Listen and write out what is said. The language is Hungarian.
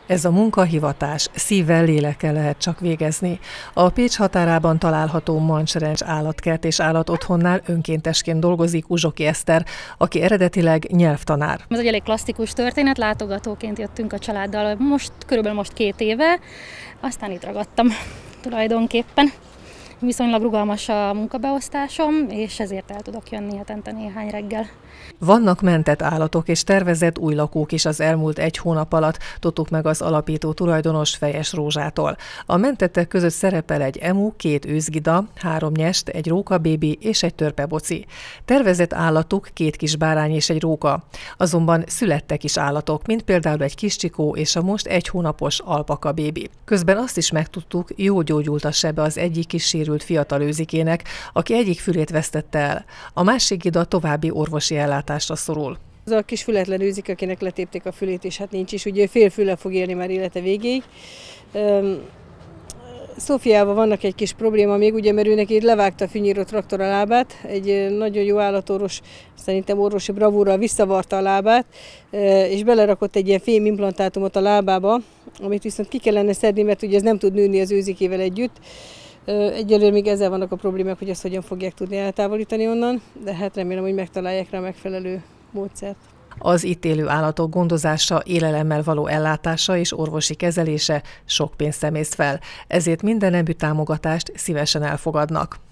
Ez a munkahivatás szívvel, lélekkel lehet csak végezni. A Pécs határában található Mancs-Rencs állatkert és állatotthonnál önkéntesként dolgozik Uzsoki Eszter, aki eredetileg nyelvtanár. Ez egy elég klasszikus történet, látogatóként jöttünk a családdal körülbelül 2 éve, aztán itt ragadtam tulajdonképpen. Viszonylag rugalmas a munkabeosztásom, és ezért el tudok jönni hetente néhány reggel. Vannak mentett állatok és tervezett új lakók is az elmúlt 1 hónap alatt, tudtuk meg az alapító tulajdonos Fejes Rózsától. A mentettek között szerepel egy emu, 2 őszgida, 3 nyest, egy rókabébi és egy törpeboci. Tervezett állatuk 2 kis bárány és egy róka. Azonban születtek is állatok, mint például egy kis csikó és a most 1 hónapos alpaka bébi. Közben azt is megtudtuk, jól gyógyult a sebe az egyik kis sérült fiatal őzikének, aki egyik fülét vesztette el. A másik gida további orvosi ellátásra szorul. Az a kis fületlen őzik, akinek letépték a fülét, és hát nincs is, ugye fél füle fog élni már élete végéig. Szófiával vannak egy kis probléma még, ugye, mert ő neki levágta a fűnyíró traktor a lábát, egy nagyon jó állatorvos, szerintem orvosi bravúrral visszavarta a lábát, és belerakott egy ilyen fémimplantátumot a lábába, amit viszont ki kellene szedni, mert ugye ez nem tud nőni az őzikével együtt. Egyelőre még ezzel vannak a problémák, hogy ezt hogyan fogják tudni eltávolítani onnan, de hát remélem, hogy megtalálják rá a megfelelő módszert. Az itt élő állatok gondozása, élelemmel való ellátása és orvosi kezelése sok pénzt emészt fel, ezért minden nemű támogatást szívesen elfogadnak.